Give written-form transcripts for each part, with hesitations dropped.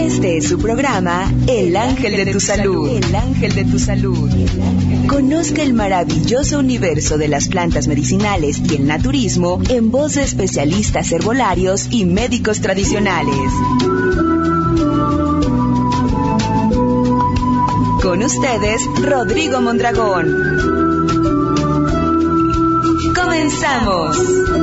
Este es su programa El Ángel de tu Salud. El Ángel de tu Salud. Conozca el maravilloso universo de las plantas medicinales y el naturismo en voz de especialistas herbolarios y médicos tradicionales. Con ustedes, Rodrigo Mondragón. ¡Comenzamos!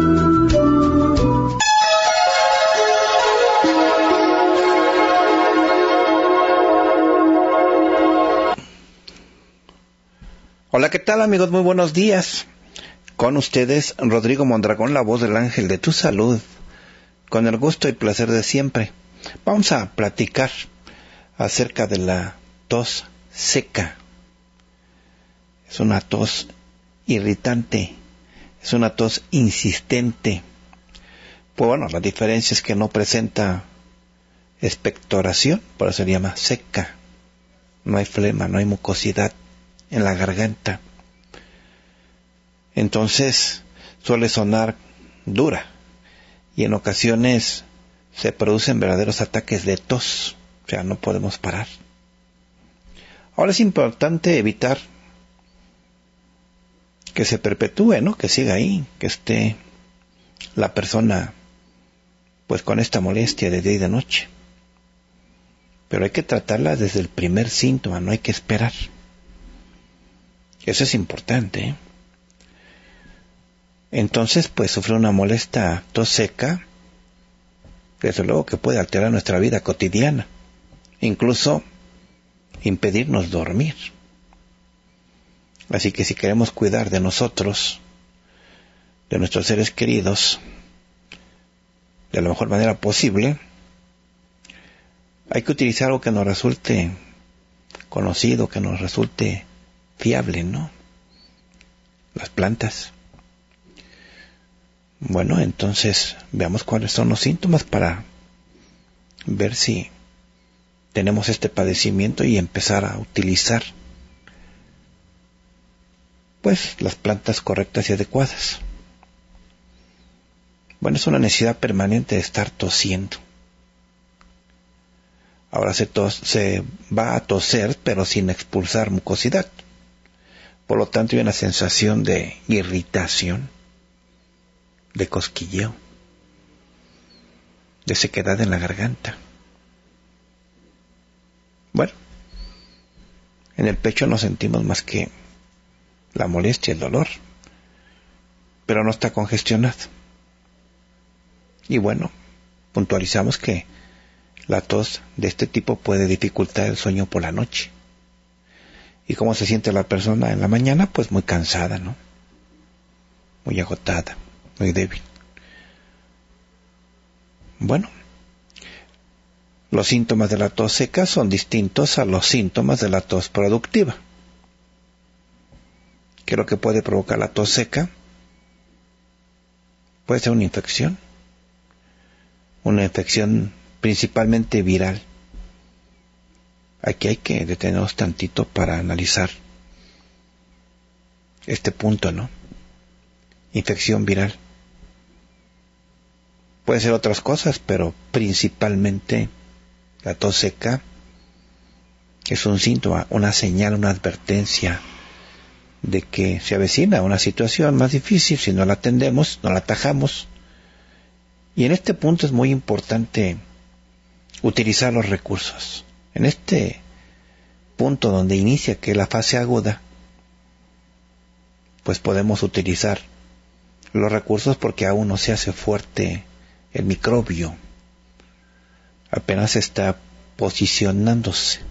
Hola, ¿qué tal, amigos? Muy buenos días. Con ustedes, Rodrigo Mondragón, la voz del Ángel de tu Salud. Con el gusto y placer de siempre. Vamos a platicar acerca de la tos seca. Es una tos irritante. Es una tos insistente. Pues bueno, la diferencia es que no presenta expectoración, por eso se llama seca. No hay flema, no hay mucosidad en la garganta. Entonces suele sonar dura y en ocasiones se producen verdaderos ataques de tos, o sea, no podemos parar. Ahora es importante evitar que se perpetúe, ¿no? Que siga ahí, que esté la persona pues con esta molestia de día y de noche. Pero hay que tratarla desde el primer síntoma, no hay que esperar. Eso es importante, ¿eh? Entonces, pues sufrir una molesta tos seca, desde luego que puede alterar nuestra vida cotidiana, incluso impedirnos dormir. Así que si queremos cuidar de nosotros, de nuestros seres queridos, de la mejor manera posible, hay que utilizar algo que nos resulte conocido, que nos resulte fiable, ¿no? Las plantas. Bueno, entonces veamos cuáles son los síntomas para ver si tenemos este padecimiento y empezar a utilizar pues las plantas correctas y adecuadas. Bueno, es una necesidad permanente de estar tosiendo. Ahora se va a toser, pero sin expulsar mucosidad. Por lo tanto, hay una sensación de irritación, de cosquilleo, de sequedad en la garganta. Bueno, en el pecho no sentimos más que la molestia, el dolor, pero no está congestionado. Y bueno, puntualizamos que la tos de este tipo puede dificultar el sueño por la noche. ¿Y cómo se siente la persona en la mañana? Pues muy cansada, ¿no? Muy agotada, muy débil. Bueno, los síntomas de la tos seca son distintos a los síntomas de la tos productiva. ¿Qué es lo que puede provocar la tos seca? Puede ser una infección principalmente viral. Aquí hay que detenernos tantito para analizar este punto, ¿no? Infección viral. Puede ser otras cosas, pero principalmente la tos seca es un síntoma, una señal, una advertencia de que se avecina una situación más difícil si no la atendemos, no la atajamos. Y en este punto es muy importante utilizar los recursos. En este punto donde inicia que es la fase aguda, pues podemos utilizar los recursos porque aún no se hace fuerte el microbio. Apenas está posicionándose.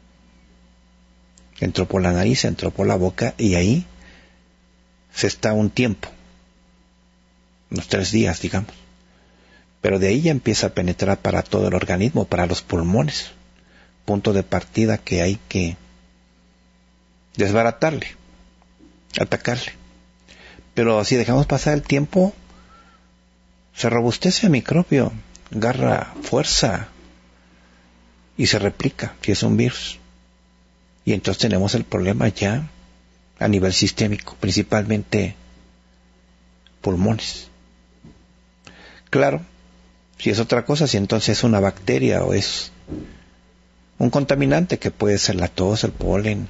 Entró por la nariz, entró por la boca y ahí se está un tiempo, unos 3 días, digamos. Pero de ahí ya empieza a penetrar para todo el organismo, para los pulmones. Punto de partida que hay que desbaratarle, atacarle. Pero si dejamos pasar el tiempo, se robustece el microbio, agarra fuerza y se replica, si es un virus. Y entonces tenemos el problema ya a nivel sistémico, principalmente pulmones. Claro, si es otra cosa, si entonces es una bacteria o es un contaminante que puede ser la tos, el polen,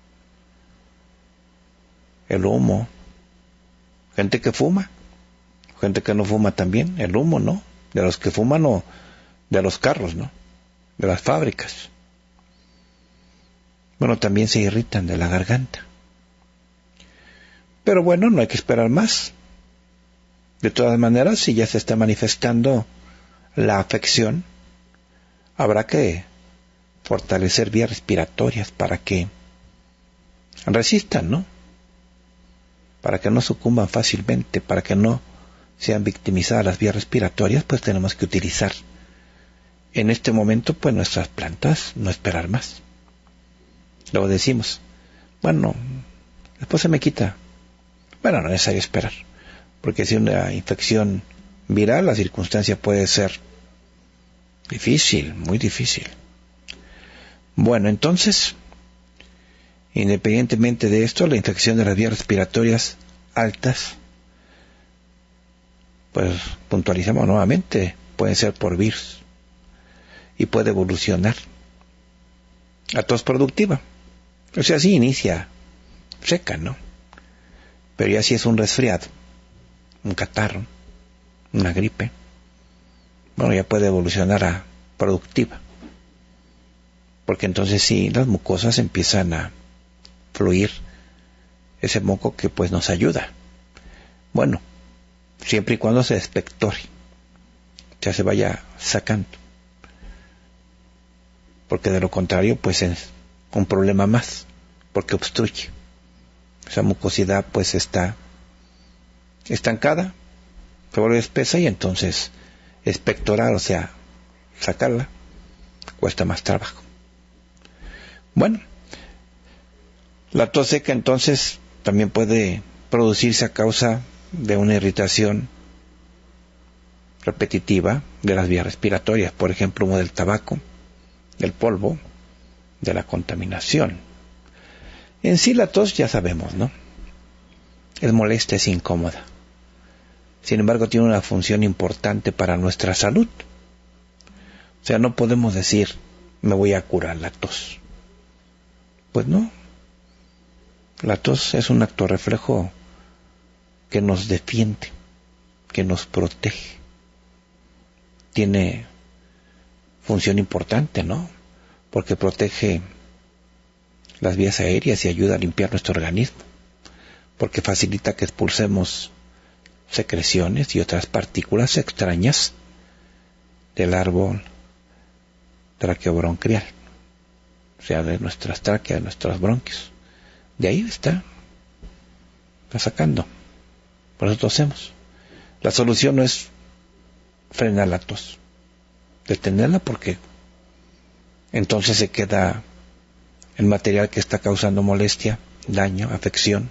el humo. Gente que fuma, gente que no fuma también, el humo, ¿no? De los que fuman o de los carros, ¿no? De las fábricas. Bueno, también se irritan de la garganta. Pero bueno, no hay que esperar más. De todas maneras, si ya se está manifestando la afección, habrá que fortalecer vías respiratorias para que resistan, ¿no? Para que no sucumban fácilmente, para que no sean victimizadas las vías respiratorias, pues tenemos que utilizar en este momento pues nuestras plantas, no esperar más. Luego decimos, bueno, después se me quita. Bueno, no es necesario esperar, porque si una infección viral, la circunstancia puede ser difícil, muy difícil. Bueno, entonces, independientemente de esto, la infección de las vías respiratorias altas, pues puntualizamos nuevamente, puede ser por virus y puede evolucionar a tos productiva. O sea, sí inicia seca, ¿no? Pero ya si es un resfriado, un catarro, una gripe, bueno, ya puede evolucionar a productiva. Porque entonces sí, las mucosas empiezan a fluir ese moco que pues nos ayuda. Bueno, siempre y cuando se expectore, ya se vaya sacando. Porque de lo contrario, pues es un problema más, porque obstruye. Esa mucosidad pues está estancada, se vuelve espesa y entonces expectorar, o sea, sacarla, cuesta más trabajo. Bueno, la tos seca entonces también puede producirse a causa de una irritación repetitiva de las vías respiratorias, por ejemplo, humo del tabaco, del polvo, de la contaminación. En sí la tos ya sabemos, ¿no? Es molesta, es incómoda. Sin embargo, tiene una función importante para nuestra salud. O sea, no podemos decir, me voy a curar la tos. Pues no. La tos es un acto reflejo que nos defiende, que nos protege. Tiene función importante, ¿no? Porque protege las vías aéreas y ayuda a limpiar nuestro organismo, porque facilita que expulsemos secreciones y otras partículas extrañas del árbol traqueobronquial, o sea, de nuestras tráqueas, de nuestros bronquios. De ahí está sacando. Por eso tosemos. La solución no es frenar la tos, detenerla, porque entonces se queda el material que está causando molestia, daño, afección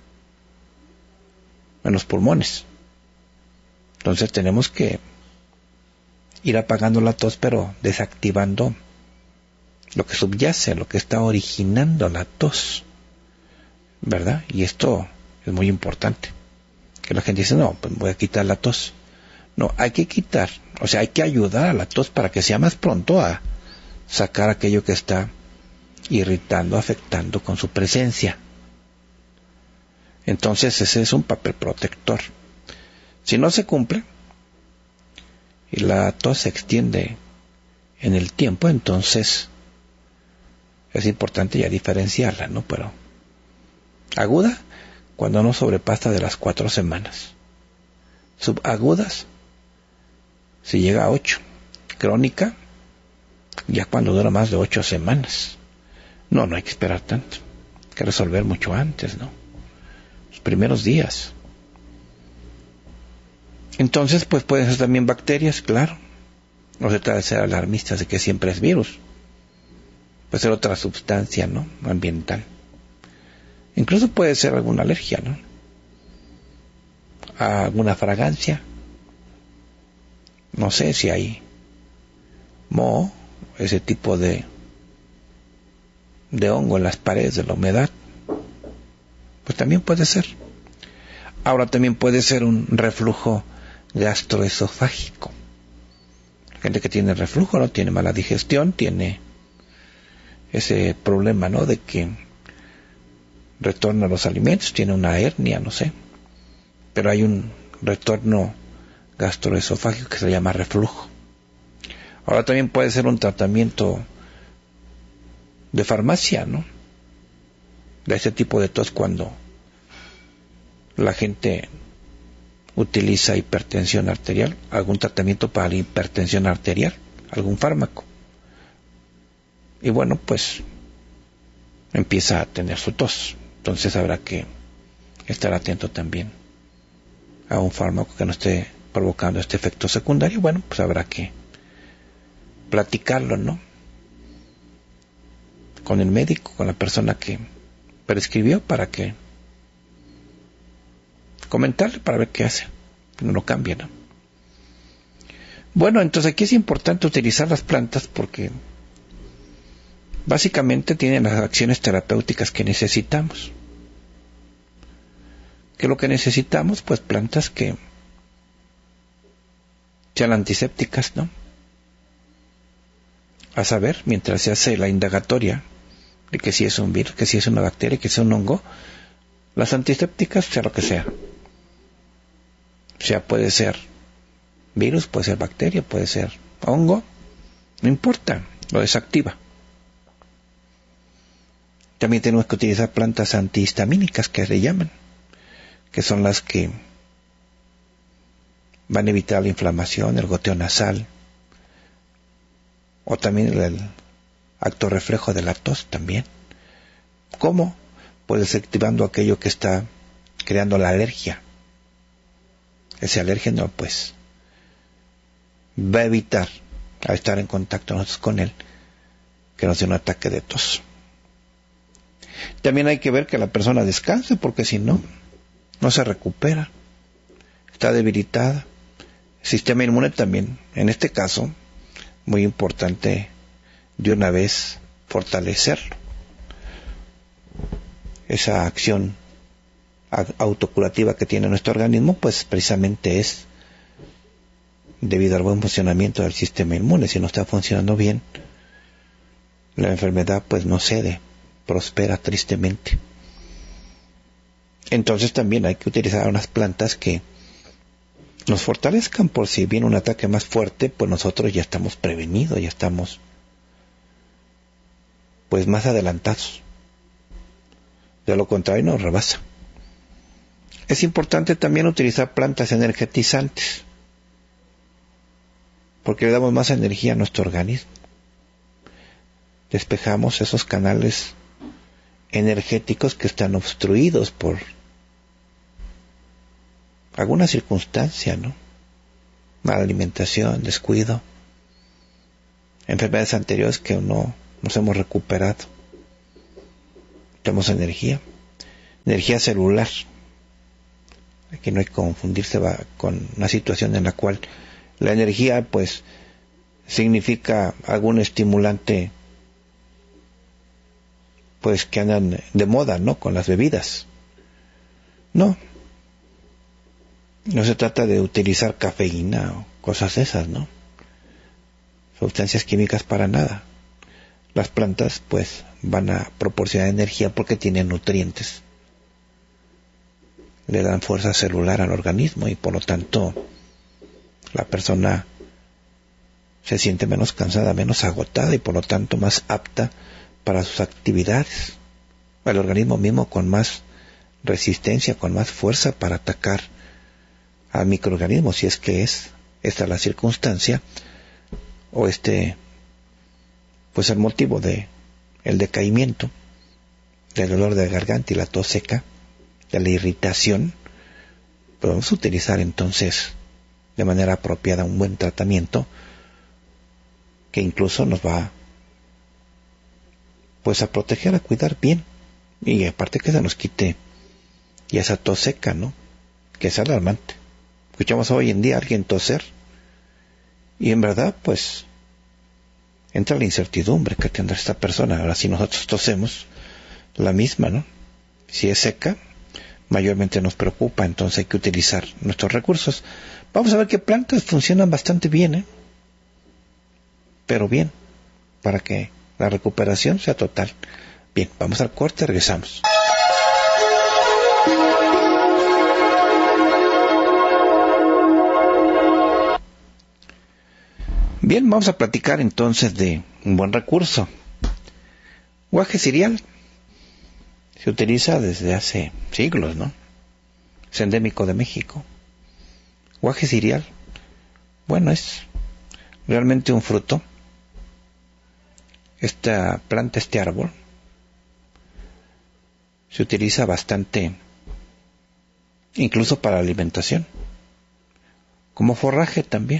en los pulmones. Entonces tenemos que ir apagando la tos, pero desactivando lo que subyace, lo que está originando la tos, ¿verdad? Y esto es muy importante, que la gente dice, no, pues voy a quitar la tos. No, hay que quitar, o sea, hay que ayudar a la tos para que sea más pronto a sacar aquello que está irritando, afectando con su presencia. Entonces ese es un papel protector. Si no se cumple y la tos se extiende en el tiempo, entonces es importante ya diferenciarla, ¿no? Pero aguda, cuando no sobrepasa de las 4 semanas. Subagudas, si llega a 8. Crónica, ya cuando dura más de 8 semanas. No hay que esperar tanto. Hay que resolver mucho antes, ¿no? Los primeros días. Entonces, pues pueden ser también bacterias, claro. No se trata de ser alarmistas de que siempre es virus. Puede ser otra sustancia, ¿no? Ambiental. Incluso puede ser alguna alergia, ¿no? A alguna fragancia. No sé si hay moho, ese tipo de hongo en las paredes de la humedad. Pues también puede ser. Ahora también puede ser un reflujo gastroesofágico. Gente que tiene reflujo, no tiene mala digestión, tiene ese problema, ¿no? De que retorna los alimentos, tiene una hernia, no sé. Pero hay un retorno gastroesofágico que se llama reflujo. Ahora también puede ser un tratamiento de farmacia, ¿no? De ese tipo de tos cuando la gente utiliza hipertensión arterial, algún tratamiento para la hipertensión arterial, algún fármaco. Y bueno, pues empieza a tener su tos. Entonces habrá que estar atento también a un fármaco que no esté provocando este efecto secundario. Bueno, pues habrá que platicarlo, ¿no? Con el médico, con la persona que prescribió, para que comentarle para ver qué hace, no lo cambie, ¿no? Bueno, entonces aquí es importante utilizar las plantas porque básicamente tienen las acciones terapéuticas que necesitamos. ¿Qué es lo que necesitamos? Pues plantas que sean antisépticas, ¿no? A saber, mientras se hace la indagatoria de que si es un virus, que si es una bacteria, que si es un hongo, las antisépticas, sea lo que sea. O sea, puede ser virus, puede ser bacteria, puede ser hongo, no importa, lo desactiva. También tenemos que utilizar plantas antihistamínicas, que le llaman, que son las que van a evitar la inflamación, el goteo nasal, o también el acto reflejo de la tos también. ¿Cómo? Pues desactivando aquello que está creando la alergia. Ese alérgeno, pues, va a evitar, al estar en contacto nosotros con él, que nos dé un ataque de tos. También hay que ver que la persona descanse, porque si no, no se recupera, está debilitada. El sistema inmune también, en este caso, muy importante de una vez fortalecerlo. Esa acción autocurativa que tiene nuestro organismo, pues precisamente es debido al buen funcionamiento del sistema inmune. Si no está funcionando bien, la enfermedad pues no cede, prospera tristemente. Entonces también hay que utilizar unas plantas que nos fortalezcan, por si viene un ataque más fuerte, pues nosotros ya estamos prevenidos, ya estamos pues más adelantados. De lo contrario nos rebasa. Es importante también utilizar plantas energetizantes, porque le damos más energía a nuestro organismo. Despejamos esos canales energéticos que están obstruidos por alguna circunstancia, ¿no? Mala alimentación, descuido, enfermedades anteriores que no nos hemos recuperado. Tenemos energía celular. Aquí no hay que confundirse con una situación en la cual la energía pues significa algún estimulante pues que andan de moda, ¿no? Con las bebidas. No se trata de utilizar cafeína o cosas esas, ¿no? Sustancias químicas para nada. Las plantas pues van a proporcionar energía porque tienen nutrientes. Le dan fuerza celular al organismo y por lo tanto la persona se siente menos cansada, menos agotada y por lo tanto más apta para sus actividades. El organismo mismo con más resistencia, con más fuerza para atacar al microorganismo, si es que es esta la circunstancia o pues el motivo de el decaimiento, del dolor de garganta y la tos seca, de la irritación. Podemos utilizar entonces de manera apropiada un buen tratamiento que incluso nos va pues a proteger, a cuidar bien, y aparte que se nos quite y esa tos seca, ¿no? Que es alarmante. Escuchamos hoy en día a alguien toser y en verdad pues entra la incertidumbre que tendrá esta persona. Ahora si nosotros tosemos la misma, ¿no? Si es seca, mayormente nos preocupa, entonces hay que utilizar nuestros recursos. Vamos a ver qué plantas funcionan bastante bien, pero bien, para que la recuperación sea total. Bien, vamos al corte, regresamos. Bien, vamos a platicar entonces de un buen recurso. Guaje cereal. Se utiliza desde hace siglos, ¿no? Es endémico de México. Guaje cereal. Bueno, es realmente un fruto. Esta planta, este árbol, se utiliza bastante, incluso para alimentación. Como forraje también.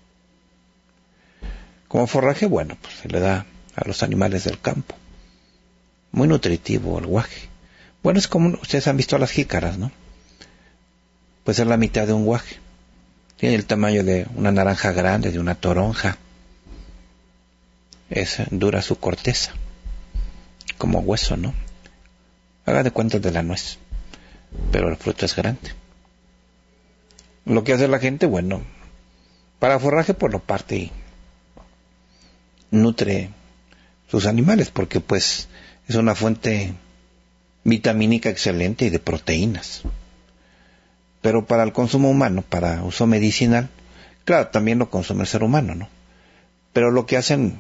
Como forraje, bueno, pues se le da a los animales del campo. Muy nutritivo el guaje. Bueno, es como, ustedes han visto las jícaras, ¿no? Pues es la mitad de un guaje. Tiene el tamaño de una naranja grande, de una toronja. Es dura su corteza, como hueso, ¿no? Haga de cuenta de la nuez, pero el fruto es grande. Lo que hace la gente, bueno, para forraje por lo parte y nutre sus animales, porque pues es una fuente vitamínica excelente y de proteínas. Pero para el consumo humano, para uso medicinal, claro, también lo consume el ser humano, ¿no? Pero lo que hacen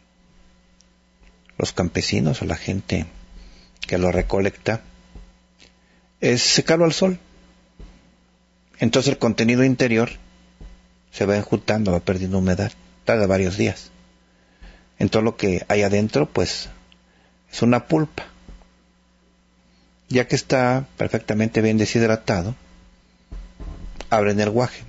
los campesinos o la gente que lo recolecta es secarlo al sol. Entonces el contenido interior se va enjuntando, va perdiendo humedad, tarda varios días. Entonces lo que hay adentro, pues, es una pulpa. Ya que está perfectamente bien deshidratado, abren el guaje.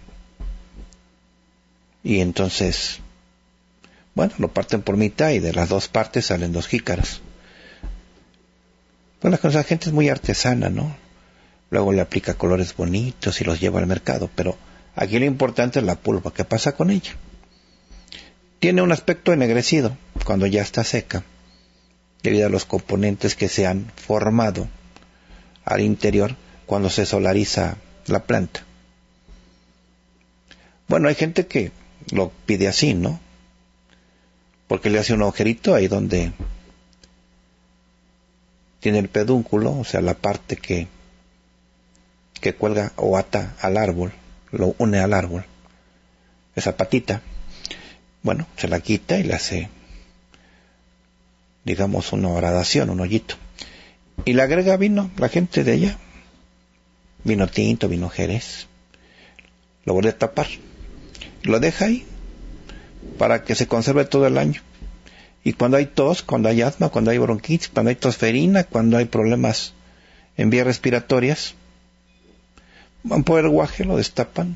Y entonces, bueno, lo parten por mitad y de las dos partes salen 2 jícaras. Bueno, la gente es muy artesana, ¿no? Luego le aplica colores bonitos y los lleva al mercado, pero aquí lo importante es la pulpa. ¿Qué pasa con ella? Tiene un aspecto ennegrecido cuando ya está seca, debido a los componentes que se han formado al interior cuando se solariza la planta. Bueno, hay gente que lo pide así, ¿no? Porque le hace un agujerito ahí donde tiene el pedúnculo, o sea, la parte que cuelga o ata al árbol, lo une al árbol, esa patita. Bueno, se la quita y le hace, digamos, una horadación, un hoyito. Y le agrega vino, la gente de allá. Vino tinto, vino jerez. Lo vuelve a tapar. Lo deja ahí para que se conserve todo el año. Y cuando hay tos, cuando hay asma, cuando hay bronquitis, cuando hay tosferina, cuando hay problemas en vías respiratorias, van por el guaje, lo destapan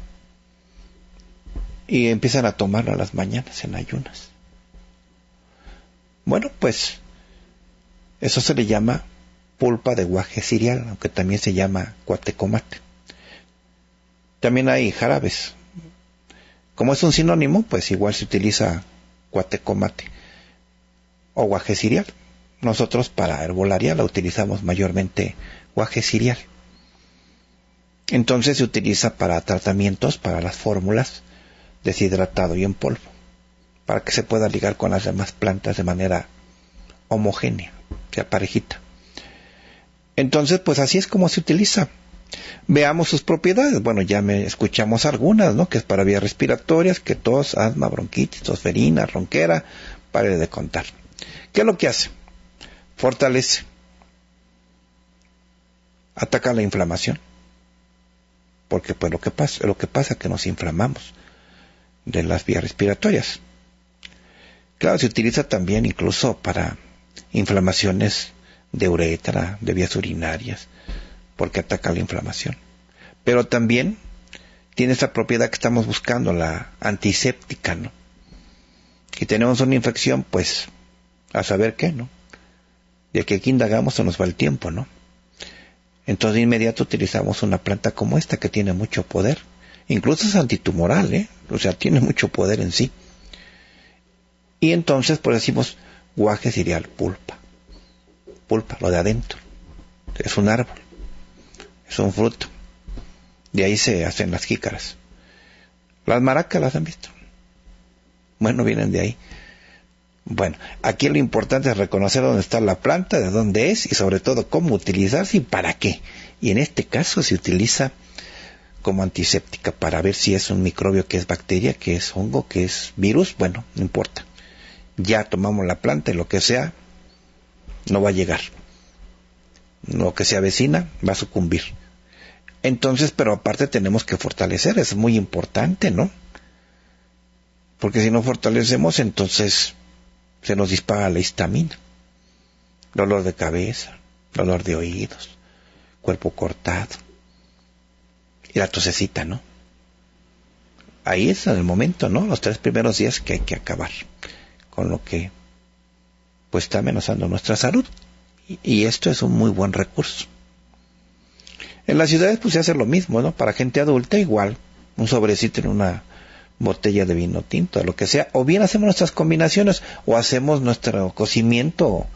y empiezan a tomarlo a las mañanas en ayunas. Bueno, pues eso se le llama pulpa de guaje cereal, aunque también se llama cuatecomate. También hay jarabes. Como es un sinónimo, pues igual se utiliza cuatecomate o guaje cereal. Nosotros para herbolaria la utilizamos mayormente guaje cereal. Entonces se utiliza para tratamientos, para las fórmulas, deshidratado y en polvo, para que se pueda ligar con las demás plantas de manera homogénea, sea parejita. Entonces, pues así es como se utiliza. Veamos sus propiedades. Bueno, ya escuchamos algunas, ¿no? Que es para vías respiratorias, que tos, asma, bronquitis, tosferina, ronquera, pare de contar. ¿Qué es lo que hace? Fortalece. Ataca la inflamación. Porque pues lo que pasa es que nos inflamamos de las vías respiratorias. Claro, se utiliza también incluso para inflamaciones de uretra, de vías urinarias, porque ataca la inflamación. Pero también tiene esa propiedad que estamos buscando, la antiséptica, ¿no? Si tenemos una infección, pues, a saber qué, ¿no? De que aquí indagamos se nos va el tiempo, ¿no? Entonces de inmediato utilizamos una planta como esta que tiene mucho poder. Incluso es antitumoral, ¿eh? O sea, tiene mucho poder en sí. Y entonces, pues decimos, guaje cereal, pulpa. Pulpa, lo de adentro. Es un árbol. Es un fruto. De ahí se hacen las jícaras. Las maracas las han visto. Bueno, vienen de ahí. Bueno, aquí lo importante es reconocer dónde está la planta, de dónde es y sobre todo cómo utilizarse y para qué. Y en este caso se utiliza como antiséptica para ver si es un microbio, que es bacteria, que es hongo, que es virus. Bueno, no importa. Ya tomamos la planta y lo que sea no va a llegar. Lo que se avecina va a sucumbir. Entonces, pero aparte tenemos que fortalecer, es muy importante, ¿no? Porque si no fortalecemos, entonces se nos dispara la histamina, dolor de cabeza, dolor de oídos, cuerpo cortado y la tosecita, ¿no? Ahí es en el momento, ¿no? Los 3 primeros días que hay que acabar con lo que pues está amenazando nuestra salud, y esto es un muy buen recurso. En las ciudades pues se hace lo mismo, ¿no? Para gente adulta igual, un sobrecito en una botella de vino tinto, lo que sea, o bien hacemos nuestras combinaciones, o hacemos nuestro cocimiento,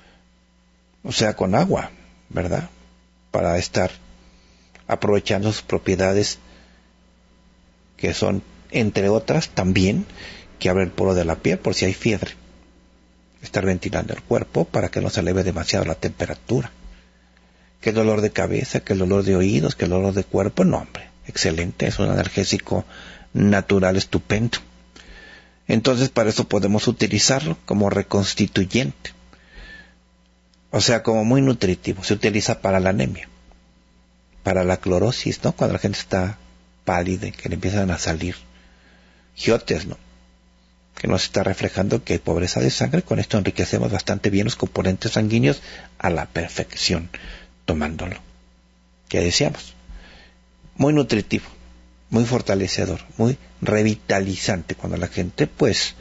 o sea, con agua, ¿verdad? Para estar aprovechando sus propiedades, que son, entre otras, también, que abre el poro de la piel por si hay fiebre. Estar ventilando el cuerpo para que no se eleve demasiado la temperatura. Que el dolor de cabeza, que el dolor de oídos, que el dolor de cuerpo, no, hombre, excelente, es un analgésico natural estupendo. Entonces para eso podemos utilizarlo como reconstituyente, o sea, como muy nutritivo. Se utiliza para la anemia, para la clorosis, ¿no? Cuando la gente está pálida y que le empiezan a salir giotes, ¿no? Que nos está reflejando que hay pobreza de sangre. Con esto enriquecemos bastante bien los componentes sanguíneos a la perfección, tomándolo, que decíamos, muy nutritivo, muy fortalecedor, muy revitalizante cuando la gente pues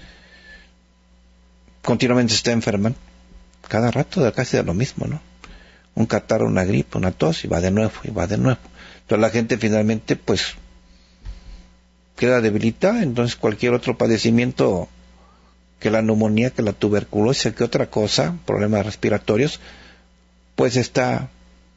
continuamente está enferma, cada rato casi de lo mismo, ¿no? Un catarro, una gripe, una tos, y va de nuevo, y va de nuevo. Entonces la gente finalmente pues queda debilitada. Entonces cualquier otro padecimiento, que la neumonía, que la tuberculosis, que otra cosa, problemas respiratorios, pues está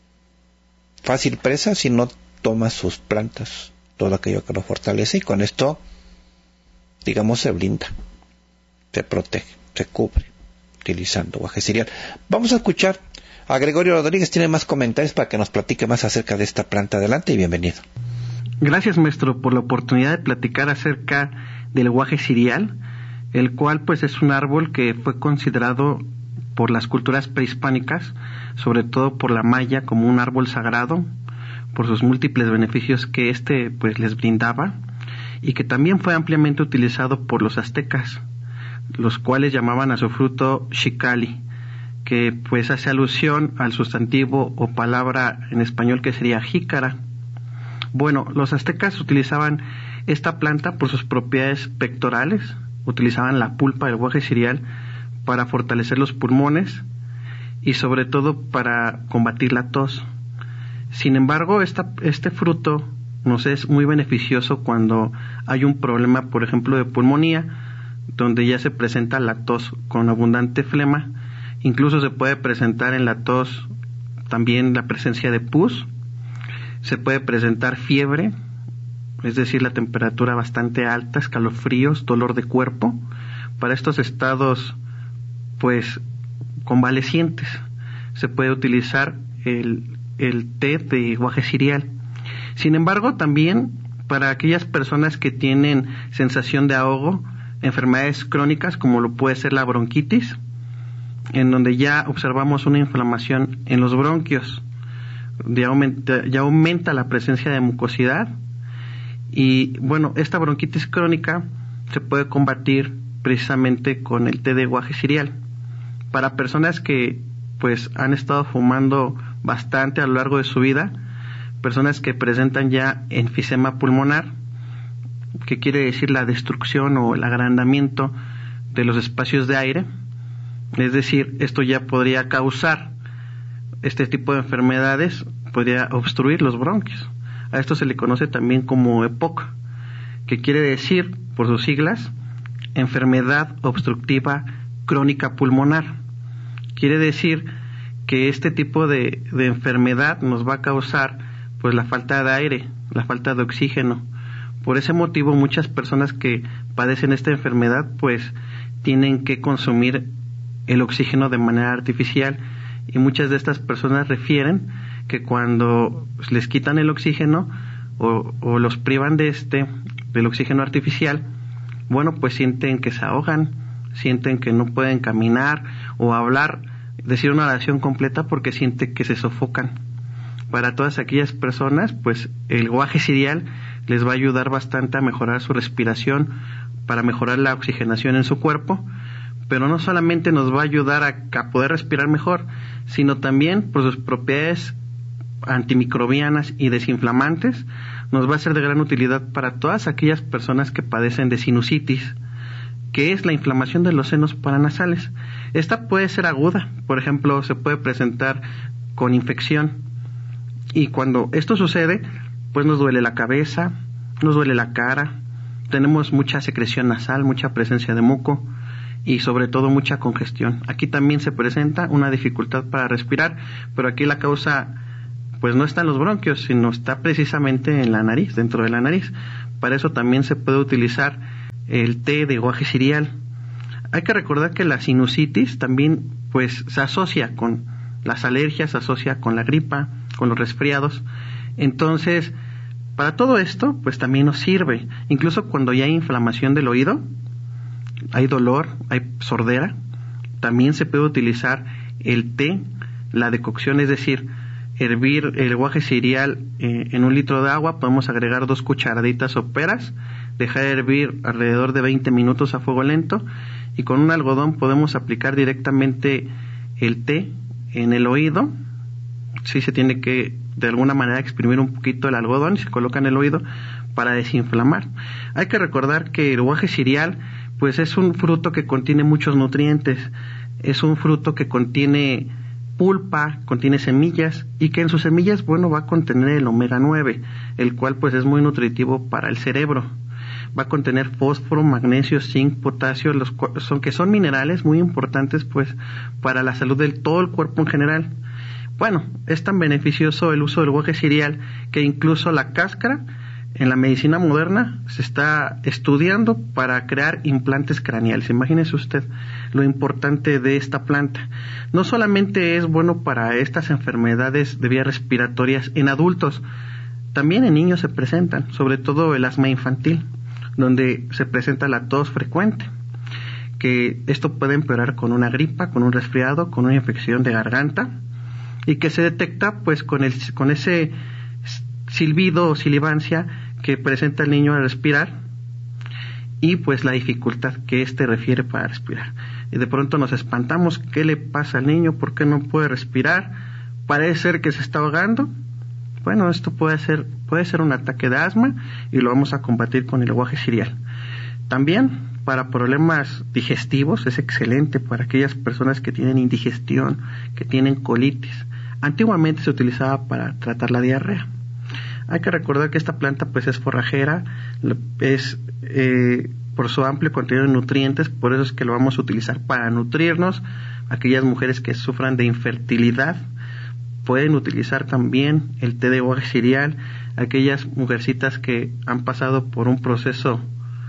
fácil presa si no toma sus plantas, todo aquello que lo fortalece, y con esto, digamos, se blinda, se protege, se cubre, utilizando guaje cereal. Vamos a escuchar a Gregorio Rodríguez, tiene más comentarios para que nos platique más acerca de esta planta. Adelante y bienvenido. Gracias, maestro, por la oportunidad de platicar acerca del guaje cereal, el cual pues es un árbol que fue considerado por las culturas prehispánicas, sobre todo por la maya, como un árbol sagrado, por sus múltiples beneficios que pues les brindaba, y que también fue ampliamente utilizado por los aztecas, los cuales llamaban a su fruto xicali, que pues hace alusión al sustantivo o palabra en español que sería jícara. Bueno, los aztecas utilizaban esta planta por sus propiedades pectorales, utilizaban la pulpa del guaje cereal para fortalecer los pulmones y sobre todo para combatir la tos. Sin embargo, este fruto nos es muy beneficioso cuando hay un problema, por ejemplo, de pulmonía, donde ya se presenta la tos con abundante flema. Incluso se puede presentar en la tos también la presencia de pus. Se puede presentar fiebre, es decir, la temperatura bastante alta, escalofríos, dolor de cuerpo. Para estos estados, pues, convalecientes, se puede utilizar el té de guaje cereal. Sin embargo, también para aquellas personas que tienen sensación de ahogo, enfermedades crónicas como lo puede ser la bronquitis, en donde ya observamos una inflamación en los bronquios, ya aumenta la presencia de mucosidad, y bueno, esta bronquitis crónica se puede combatir precisamente con el té de guaje cereal. Para personas que pues han estado fumando bastante a lo largo de su vida, personas que presentan ya enfisema pulmonar, que quiere decir la destrucción o el agrandamiento de los espacios de aire, es decir, esto ya podría causar este tipo de enfermedades, podría obstruir los bronquios. A esto se le conoce también como EPOC, que quiere decir, por sus siglas, enfermedad obstructiva crónica pulmonar. Quiere decir que este tipo de enfermedad nos va a causar pues la falta de aire, la falta de oxígeno. Por ese motivo, muchas personas que padecen esta enfermedad pues tienen que consumir el oxígeno de manera artificial, y muchas de estas personas refieren que cuando les quitan el oxígeno o los privan del oxígeno artificial, bueno, pues sienten que se ahogan, sienten que no pueden caminar o hablar, decir una oración completa, porque sienten que se sofocan. Para todas aquellas personas, pues el guaje ciliar les va a ayudar bastante a mejorar su respiración, para mejorar la oxigenación en su cuerpo, pero no solamente nos va a ayudar a poder respirar mejor, sino también por sus propiedades antimicrobianas y desinflamantes, nos va a ser de gran utilidad para todas aquellas personas que padecen de sinusitis, que es la inflamación de los senos paranasales. Esta puede ser aguda, por ejemplo, se puede presentar con infección, y cuando esto sucede, pues nos duele la cabeza, nos duele la cara, tenemos mucha secreción nasal, mucha presencia de moco y sobre todo mucha congestión. Aquí también se presenta una dificultad para respirar, pero aquí la causa pues no está en los bronquios, sino está precisamente en la nariz, dentro de la nariz. Para eso también se puede utilizar el té de guaje ciliar. Hay que recordar que la sinusitis también pues se asocia con las alergias, se asocia con la gripa, con los resfriados. Entonces, para todo esto, pues también nos sirve. Incluso cuando ya hay inflamación del oído, hay dolor, hay sordera, también se puede utilizar el té, la decocción, es decir, hervir el guaje ciliar en 1 litro de agua, podemos agregar 2 cucharaditas soperas, dejar hervir alrededor de 20 minutos a fuego lento, y con un algodón podemos aplicar directamente el té en el oído. Sí se tiene que de alguna manera exprimir un poquito el algodón y se coloca en el oído para desinflamar. Hay que recordar que el guaje ciliar pues es un fruto que contiene muchos nutrientes, es un fruto que contiene pulpa, contiene semillas, y que en sus semillas, bueno, va a contener el omega 9, el cual pues es muy nutritivo para el cerebro. Va a contener fósforo, magnesio, zinc, potasio, que son minerales muy importantes pues para la salud de todo el cuerpo en general. Bueno, es tan beneficioso el uso del guaje ciliar que incluso la cáscara en la medicina moderna se está estudiando para crear implantes craneales. Imagínese usted lo importante de esta planta. No solamente es bueno para estas enfermedades de vías respiratorias en adultos, también en niños se presentan, sobre todo el asma infantil, donde se presenta la tos frecuente, que esto puede empeorar con una gripa, con un resfriado, con una infección de garganta, y que se detecta pues con ese silbido o silivancia que presenta el niño al respirar, y pues la dificultad que refiere para respirar. Y de pronto nos espantamos, ¿qué le pasa al niño? ¿Por qué no puede respirar? Parece ser que se está ahogando. Bueno, esto puede ser un ataque de asma, y lo vamos a combatir con el guaje ciliar. También para problemas digestivos es excelente para aquellas personas que tienen indigestión, que tienen colitis. Antiguamente se utilizaba para tratar la diarrea. Hay que recordar que esta planta pues es forrajera, es por su amplio contenido de nutrientes, por eso es que lo vamos a utilizar para nutrirnos. Aquellas mujeres que sufran de infertilidad pueden utilizar también el té de guaje ciliar. Aquellas mujercitas que han pasado por un proceso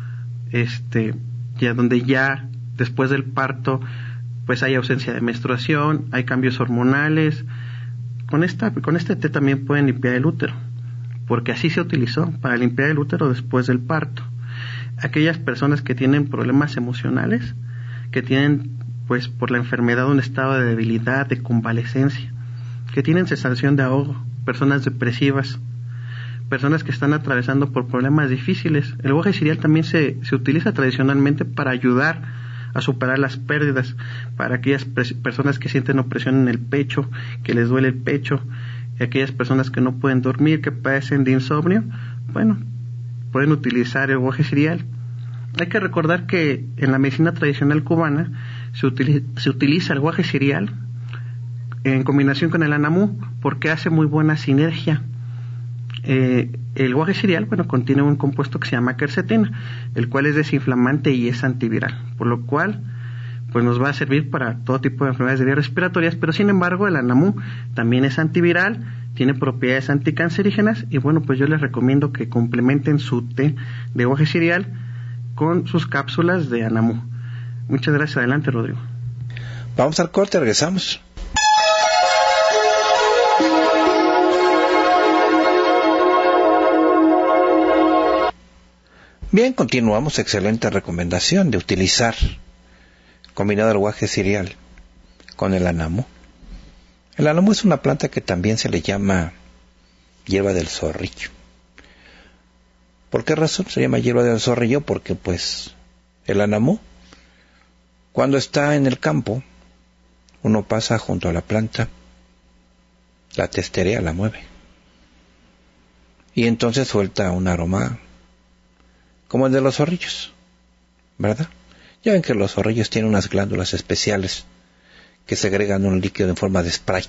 donde ya después del parto pues hay ausencia de menstruación, hay cambios hormonales, con este té también pueden limpiar el útero, porque así se utilizó para limpiar el útero después del parto. Aquellas personas que tienen problemas emocionales, que tienen pues por la enfermedad un estado de debilidad, de convalecencia, que tienen sensación de ahogo, personas depresivas, personas que están atravesando por problemas difíciles. El guaje ciliar también se utiliza tradicionalmente para ayudar a superar las pérdidas, para aquellas personas que sienten opresión en el pecho, que les duele el pecho, y aquellas personas que no pueden dormir, que padecen de insomnio. Bueno, pueden utilizar el guaje ciliar. Hay que recordar que en la medicina tradicional cubana se utiliza el guaje ciliar en combinación con el anamú, porque hace muy buena sinergia. El guaje ciliar, contiene un compuesto que se llama quercetina, el cual es desinflamante y es antiviral, por lo cual pues nos va a servir para todo tipo de enfermedades de vías respiratorias. Pero sin embargo el anamú también es antiviral, tiene propiedades anticancerígenas, y pues yo les recomiendo que complementen su té de guaje ciliar con sus cápsulas de anamú. Muchas gracias. Adelante, Rodrigo. Vamos al corte, regresamos. Bien, continuamos. Excelente recomendación de utilizar combinado el guaje cereal con el ánamo. El ánamo es una planta que también se le llama hierba del zorrillo. ¿Por qué razón se llama hierba del zorrillo? Porque pues el ánamo, cuando está en el campo, uno pasa junto a la planta, la testerea, la mueve, y entonces suelta un aroma como el de los zorrillos, ¿verdad? Ya ven que los zorrillos tienen unas glándulas especiales que segregan un líquido en forma de spray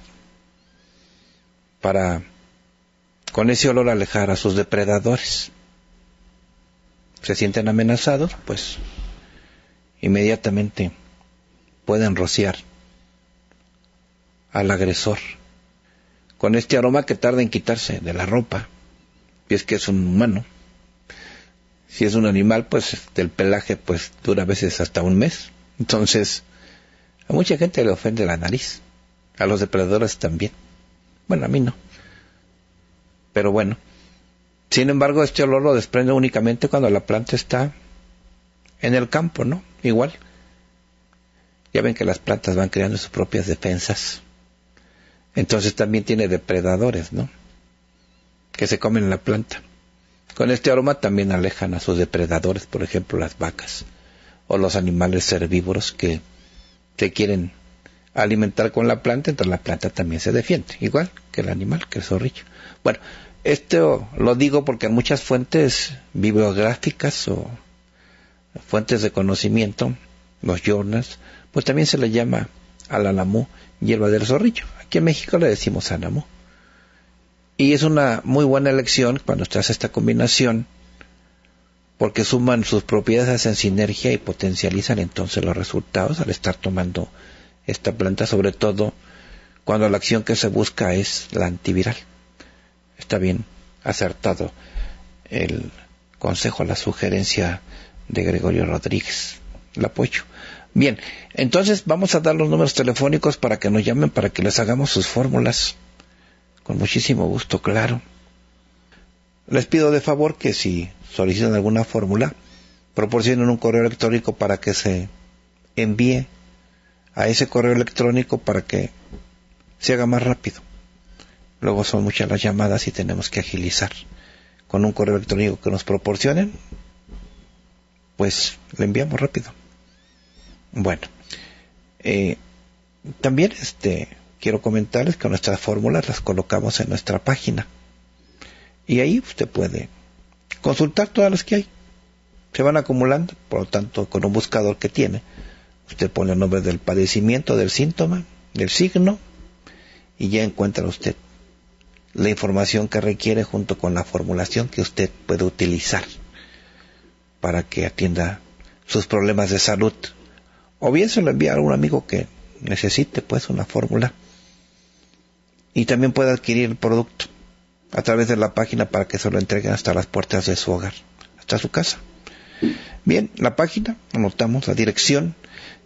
para, con ese olor, alejar a sus depredadores. Se sienten amenazados, pues inmediatamente pueden rociar al agresor con este aroma que tarda en quitarse de la ropa, y es que es un humano. Si es un animal, pues del pelaje pues dura a veces hasta un mes. Entonces, a mucha gente le ofende la nariz, a los depredadores también. Bueno, a mí no. Pero bueno, sin embargo, este olor lo desprende únicamente cuando la planta está en el campo, ¿no? Igual. Ya ven que las plantas van creando sus propias defensas. Entonces también tiene depredadores, ¿no? Que se comen la planta. Con este aroma también alejan a sus depredadores, por ejemplo las vacas o los animales herbívoros que se quieren alimentar con la planta, entonces la planta también se defiende, igual que el animal, que el zorrillo. Bueno, esto lo digo porque en muchas fuentes bibliográficas o fuentes de conocimiento, los journals, pues también se le llama al ánamo hierba del zorrillo. Aquí en México le decimos ánamo. Y es una muy buena elección cuando se hace esta combinación, porque suman sus propiedades en sinergia y potencializan entonces los resultados al estar tomando esta planta, sobre todo cuando la acción que se busca es la antiviral. Está bien acertado el consejo, la sugerencia de Gregorio Rodríguez. El apoyo. Bien, entonces vamos a dar los números telefónicos para que nos llamen, para que les hagamos sus fórmulas. Con muchísimo gusto, claro. Les pido de favor que si solicitan alguna fórmula, proporcionen un correo electrónico para que se envíe a ese correo electrónico para que se haga más rápido. Luego son muchas las llamadas y tenemos que agilizar. Con un correo electrónico que nos proporcionen, pues le enviamos rápido. Bueno, también quiero comentarles que nuestras fórmulas las colocamos en nuestra página. Y ahí usted puede consultar todas las que hay. Se van acumulando, por lo tanto, con un buscador que tiene, usted pone el nombre del padecimiento, del síntoma, del signo, y ya encuentra usted la información que requiere junto con la formulación que usted puede utilizar para que atienda sus problemas de salud. O bien se lo envía a un amigo que necesite pues una fórmula. Y también puede adquirir el producto a través de la página para que se lo entreguen hasta las puertas de su hogar, hasta su casa. Bien, la página, anotamos la dirección: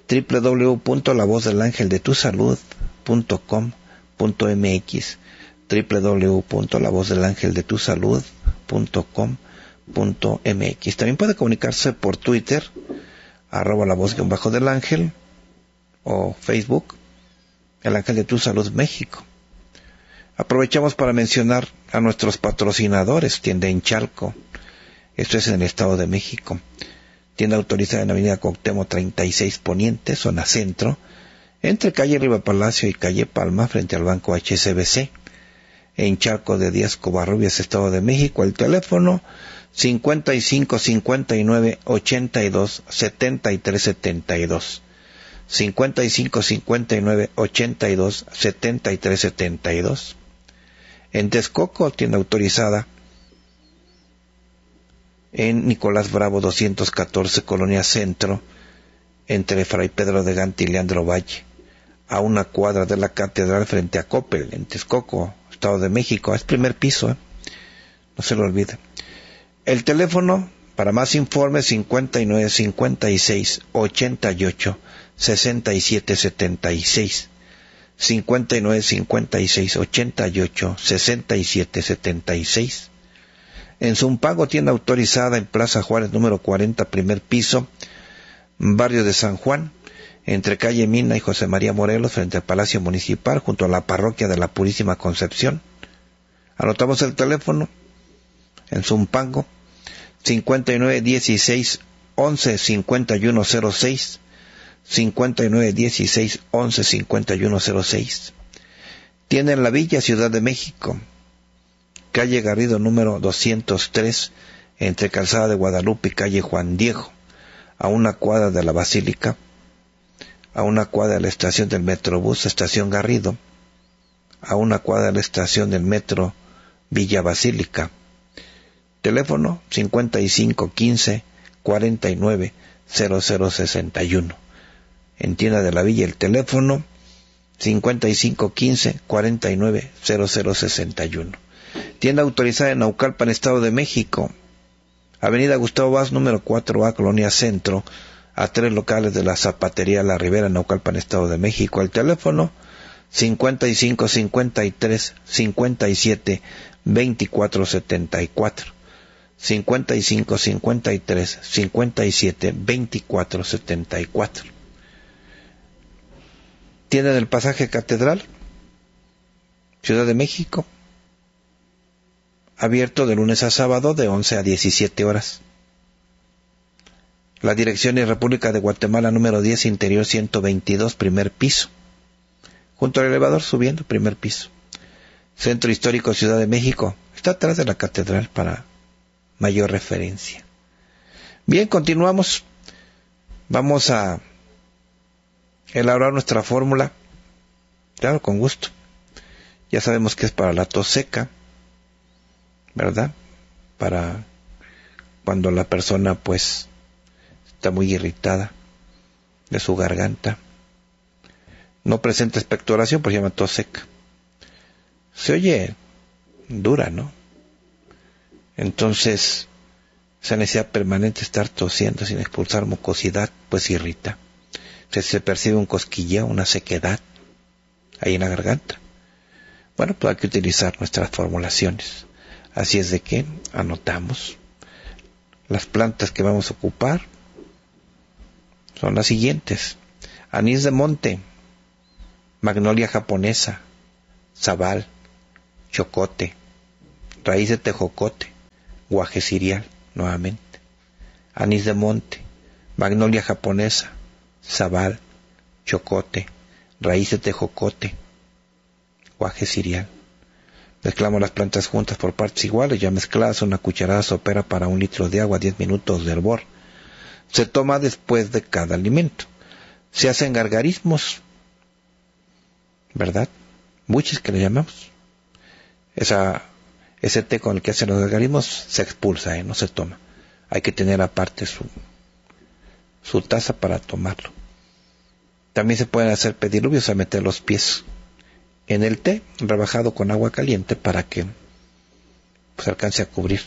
www.lavozdelangeldetusalud.com.mx, www.lavozdelangeldetusalud.com.mx. También puede comunicarse por Twitter, @lavoz_del-ángel, o Facebook, El Ángel de Tu Salud México. Aprovechamos para mencionar a nuestros patrocinadores: tienda en Chalco, esto es en el Estado de México, tienda autorizada en Avenida Cuauhtémoc 36 Poniente, zona centro, entre calle Riva Palacio y calle Palma, frente al banco HSBC, en Chalco de Díaz Covarrubias, Estado de México. El teléfono 55 59 82 73 72, 55 59 82 73 72. En Texcoco, tienda autorizada en Nicolás Bravo 214, Colonia Centro, entre Fray Pedro de Gante y Leandro Valle, a una cuadra de la catedral, frente a Coppel, en Texcoco, Estado de México. Es primer piso, no se lo olvide. El teléfono Para más informes, 59 56 88 67 76. 59 56 88 67 76. En Zumpango, tienda autorizada en Plaza Juárez número 40, primer piso, barrio de San Juan, entre calle Mina y José María Morelos, frente al Palacio Municipal, junto a la parroquia de la Purísima Concepción. Anotamos el teléfono en Zumpango, 59 16 11 51 06. 59 16 11 51 06. Tienda en la Villa, Ciudad de México, calle Garrido número 203, entre Calzada de Guadalupe y calle Juan Diego, a una cuadra de la Basílica, a una cuadra de la estación del Metrobús, estación Garrido, a una cuadra de la estación del Metro Villa Basílica. Teléfono 55 15 49 0061. En Tienda de la Villa, el teléfono 55 15 49 0061. Tienda autorizada en Naucalpan, Estado de México, Avenida Gustavo Vaz, número 4A, Colonia Centro, a 3 locales de la Zapatería La Ribera, Naucalpan, Estado de México. El teléfono 55 53 57 24 74. 55 53 57 24 74. Tienda del Pasaje Catedral, Ciudad de México, abierto de lunes a sábado de 11 a 17 horas. La dirección es República de Guatemala número 10, interior 122, primer piso. Junto al elevador subiendo, primer piso. Centro Histórico Ciudad de México, está atrás de la catedral para mayor referencia. Bien, continuamos. Vamos a elaborar nuestra fórmula, claro, con gusto. Ya sabemos que es para la tos seca, ¿verdad? Para cuando la persona pues está muy irritada de su garganta, no presenta expectoración, pues se llama tos seca. Se oye dura, ¿no? Entonces, esa necesidad permanente de estar tosiendo sin expulsar mucosidad, pues irrita. Se percibe un cosquilleo, una sequedad ahí en la garganta. Bueno, pues hay que utilizar nuestras formulaciones. Así es de que anotamos. Las plantas que vamos a ocupar son las siguientes: anís de monte, magnolia japonesa, sabal, chocote, raíz de tejocote, guaje cirial, nuevamente. Anís de monte, magnolia japonesa, sabal, chocote, raíz de tejocote, guaje cirial. Mezclamos las plantas juntas por partes iguales, ya mezcladas, una cucharada sopera para 1 litro de agua, 10 minutos de hervor. Se toma después de cada alimento. Se hacen gargarismos, ¿verdad? Buches que le llamamos. Ese té con el que hacen los gargarismos se expulsa, no se toma. Hay que tener aparte su taza para tomarlo. También se pueden hacer pediluvios a meter los pies en el té, rebajado con agua caliente para que pues alcance a cubrir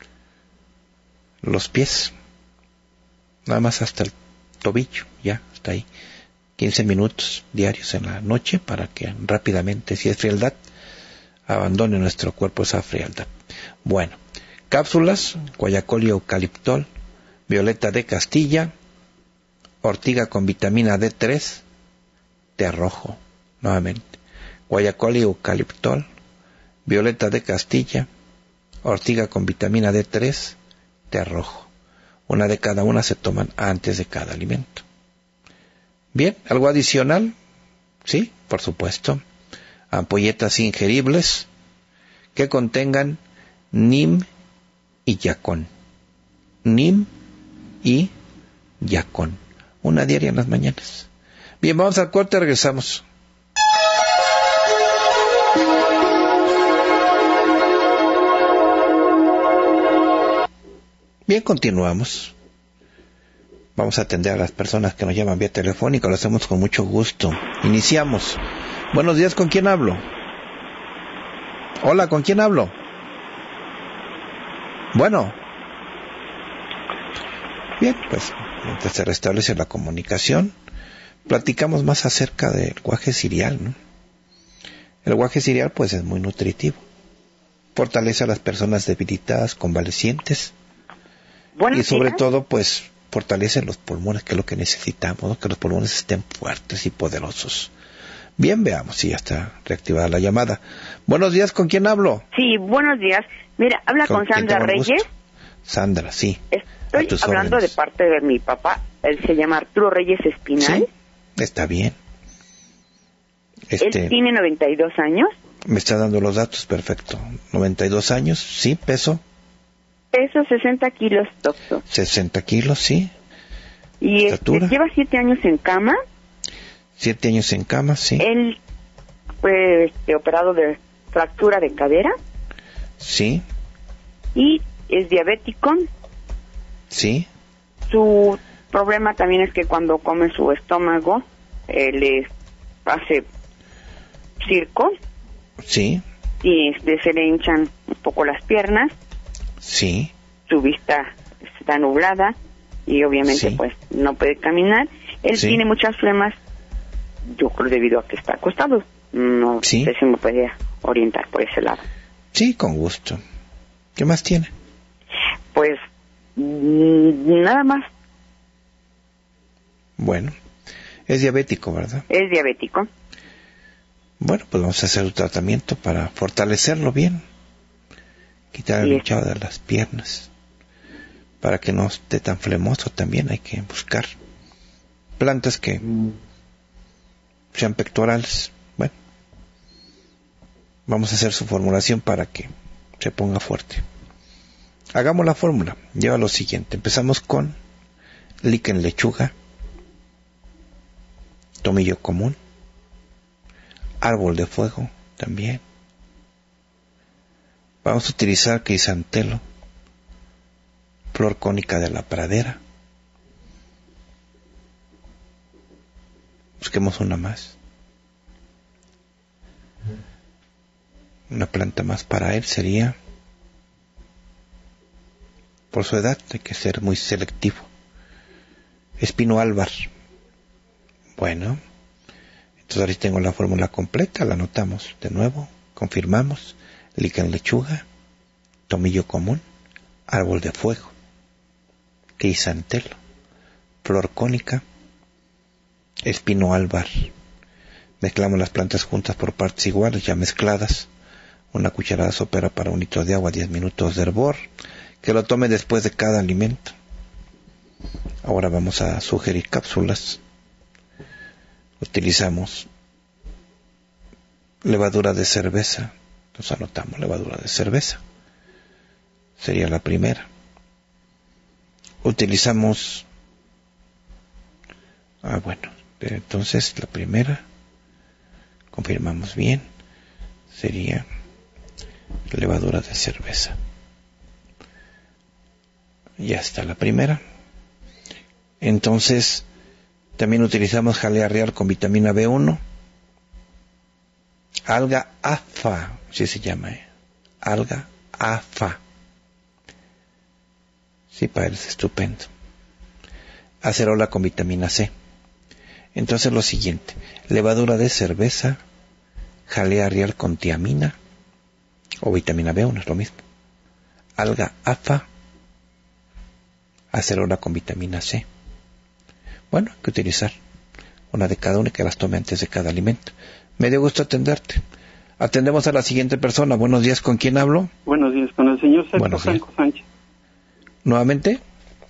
los pies. Nada más hasta el tobillo, ya, hasta ahí. 15 minutos diarios en la noche para que rápidamente, si es frialdad, abandone nuestro cuerpo esa frialdad. Bueno, cápsulas: guayacol y eucaliptol, violeta de Castilla, ortiga con vitamina D3, té rojo, nuevamente. Guayacol y eucaliptol, violeta de Castilla, ortiga con vitamina D3, té rojo. Una de cada una se toman antes de cada alimento. Bien, ¿algo adicional? Sí, por supuesto. Ampolletas ingeribles que contengan nim y yacón. Nim y yacón. Una diaria en las mañanas. Bien, vamos al corte, regresamos. Bien, continuamos. Vamos a atender a las personas que nos llaman vía telefónica, lo hacemos con mucho gusto. Iniciamos. Buenos días, ¿con quién hablo? Hola, ¿con quién hablo? Bueno. Bien, pues mientras se restablece la comunicación, platicamos más acerca del guaje cereal, ¿no? El guaje cereal pues es muy nutritivo. Fortalece a las personas debilitadas, convalecientes. Y sobre todo pues fortalece los pulmones, que es lo que necesitamos, ¿no? Que los pulmones estén fuertes y poderosos. Bien, veamos si ya está reactivada la llamada. Buenos días, ¿con quién hablo? Sí, buenos días. Mira, habla con Sandra Reyes. Sandra, sí. Estoy hablando órdenes. De parte de mi papá. Él se llama Arturo Reyes Espinal. Sí, está bien. Él tiene 92 años. Me está dando los datos, perfecto. 92 años, sí, peso. Peso 60 kilos, doctor. 60 kilos, sí. Y lleva 7 años en cama. 7 años en cama, sí. Él fue operado de fractura de cadera. Sí. Y es diabético. Sí. Su problema también es que cuando come su estómago le hace circo. Sí. Y se le hinchan un poco las piernas. Sí. Su vista está nublada y obviamente pues no puede caminar. Él tiene muchas flemas, yo creo debido a que está acostado. No sé si me puede orientar por ese lado. Sí, con gusto. ¿Qué más tiene? Pues nada más. Bueno, es diabético, ¿verdad? Es diabético. Bueno, pues vamos a hacer un tratamiento para fortalecerlo bien. Quitar el hinchado de las piernas. Para que no esté tan flemoso también hay que buscar plantas que sean pectorales. Bueno, vamos a hacer su formulación para que se ponga fuerte. Hagamos la fórmula. Lleva lo siguiente. Empezamos con líquen lechuga, tomillo común, árbol de fuego también. Vamos a utilizar crisantelo, flor cónica de la pradera. Busquemos una más. Una planta más para él sería, por su edad hay que ser muy selectivo, espino álvar. Bueno, entonces ahora tengo la fórmula completa, la anotamos de nuevo, confirmamos. Líquen lechuga, tomillo común, árbol de fuego, crisantelo, flor cónica, espino álvar. Mezclamos las plantas juntas por partes iguales, ya mezcladas. Una cucharada sopera para 1 litro de agua, 10 minutos de hervor. Que lo tome después de cada alimento. Ahora vamos a sugerir cápsulas. Utilizamos levadura de cerveza. Nos anotamos levadura de cerveza. Sería la primera. Utilizamos... entonces la primera. Confirmamos bien. Sería levadura de cerveza. Ya está la primera. Entonces, también utilizamos jalea real con vitamina B1. Alga afa, así se llama, alga afa. Sí, parece estupendo. Acerola con vitamina C. Entonces lo siguiente, levadura de cerveza, jalea real con tiamina, o vitamina B1, es lo mismo. Alga afa, acerola con vitamina C. Bueno, hay que utilizar una de cada una y que las tome antes de cada alimento. Me dio gusto atenderte. Atendemos a la siguiente persona. Buenos días, ¿con quién hablo? Buenos días, con el señor Sergio Franco Sánchez. ¿Nuevamente?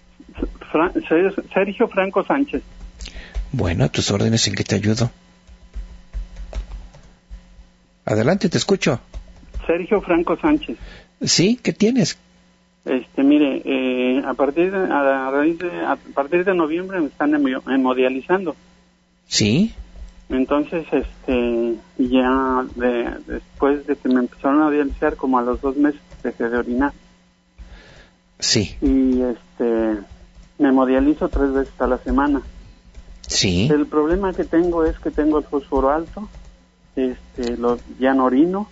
Sergio Franco Sánchez. Bueno, a tus órdenes, ¿en qué te ayudo? Adelante, te escucho. Sergio Franco Sánchez. ¿Sí? ¿Qué tienes? Mire, a partir de noviembre me están hemodializando. ¿Sí? Entonces, ya después de que me empezaron a dializar, como a los 2 meses dejé de orinar. Sí. Y me hemodializo 3 veces a la semana. Sí. El problema que tengo es que tengo el fósforo alto, ya no orino,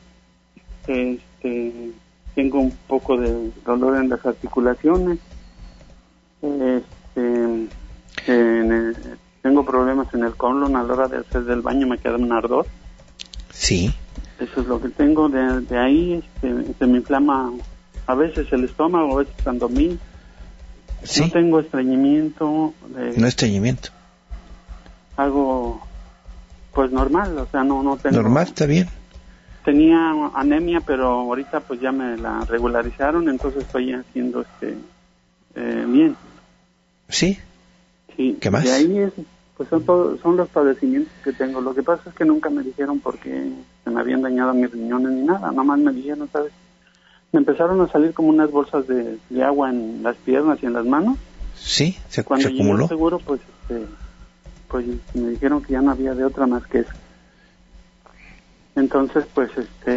tengo un poco de dolor en las articulaciones, tengo problemas en el colon, a la hora de hacer del baño me queda un ardor. Sí. Eso es lo que tengo. De ahí se me inflama a veces el estómago, a veces cuando mí. Sí. No tengo estreñimiento. No estreñimiento. Algo, pues normal, o sea, no tengo. Normal, está bien. Tenía anemia, pero ahorita pues ya me la regularizaron, entonces estoy haciendo bien. Sí. Sí. ¿Qué más? De ahí pues son los padecimientos que tengo. Lo que pasa es que nunca me dijeron porque se me habían dañado mis riñones ni nada, nomás me dijeron, ¿sabes? Me empezaron a salir como unas bolsas de agua en las piernas y en las manos. Sí, se Cuando acumuló. llegué al seguro, pues me dijeron que ya no había de otra más que eso. Entonces, pues,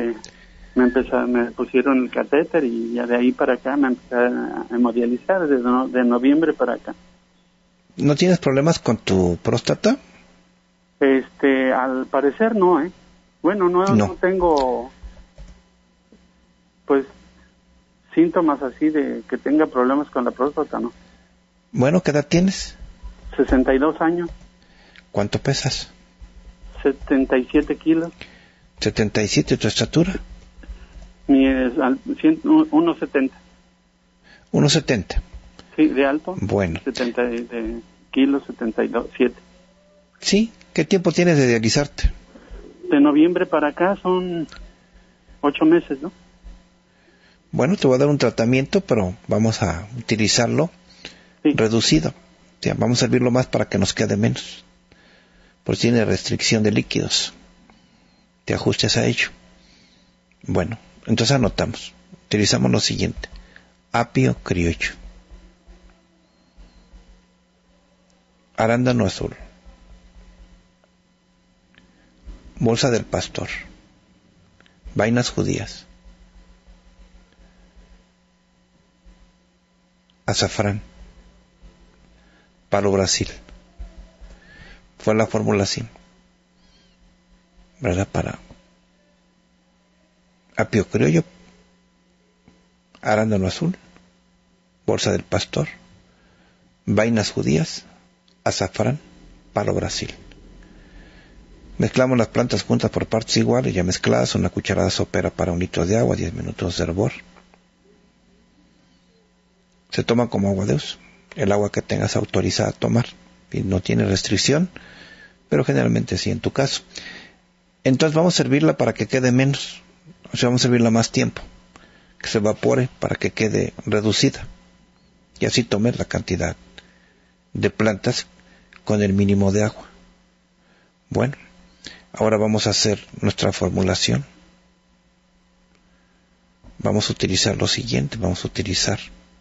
me pusieron el catéter y ya de ahí para acá me empecé a hemodializar de noviembre para acá. ¿No tienes problemas con tu próstata? Al parecer no, ¿eh? Bueno, no tengo, pues, síntomas así de que tenga problemas con la próstata, ¿no? Bueno, ¿qué edad tienes? 62 años. ¿Cuánto pesas? 77 kilos. 77, ¿tu estatura? Mi es 1.70. 1.70. Sí, de alto. Bueno. 70 de kilos, 72, 7. Sí, ¿qué tiempo tienes de dializarte? De noviembre para acá son 8 meses, ¿no? Bueno, te voy a dar un tratamiento, pero vamos a utilizarlo reducido. O sea, vamos a servirlo más para que nos quede menos. Pues tiene restricción de líquidos. Te ajustes a ello. Bueno, entonces anotamos. Utilizamos lo siguiente. Apio criollo. Arándano azul. Bolsa del pastor. Vainas judías. Azafrán. Palo Brasil. Fue la fórmula así, ¿verdad? Para apio criollo, arándano azul, bolsa del pastor, vainas judías, azafrán, palo Brasil. Mezclamos las plantas juntas por partes iguales, ya mezcladas, una cucharada sopera para 1 litro de agua, 10 minutos de hervor. Se toma como agua de uso, el agua que tengas autorizada a tomar. Y no tiene restricción, pero generalmente sí en tu caso. Entonces vamos a servirla para que quede menos, o sea, vamos a servirla más tiempo, que se evapore para que quede reducida, y así tomes la cantidad de plantas con el mínimo de agua. Bueno, ahora vamos a hacer nuestra formulación. Vamos a utilizar lo siguiente, vamos a utilizar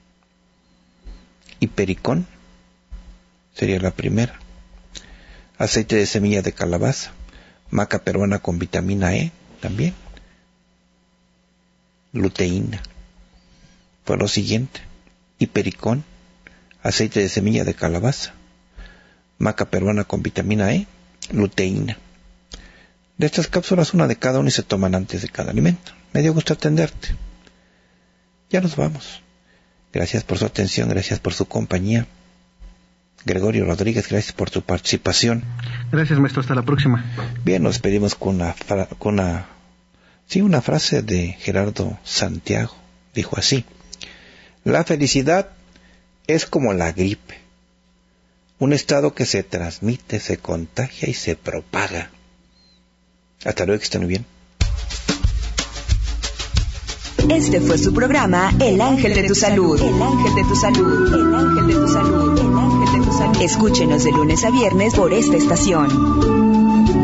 hipericón, sería la primera, aceite de semilla de calabaza, maca peruana con vitamina E también, luteína. Pues lo siguiente, hipericón, aceite de semilla de calabaza, maca peruana con vitamina E, luteína. De estas cápsulas, una de cada uno y se toman antes de cada alimento. Me dio gusto atenderte. Ya nos vamos. Gracias por su atención, gracias por su compañía. Gregorio Rodríguez, gracias por tu participación. Gracias, maestro, hasta la próxima. Bien, nos despedimos con una frase de Gerardo Santiago. Dijo así: la felicidad es como la gripe, un estado que se transmite, se contagia y se propaga. Hasta luego, que estén muy bien. Este fue su programa El Ángel de tu Salud. El Ángel de tu Salud. El Ángel de tu Salud. El Ángel de tu Salud. Escúchenos de lunes a viernes por esta estación.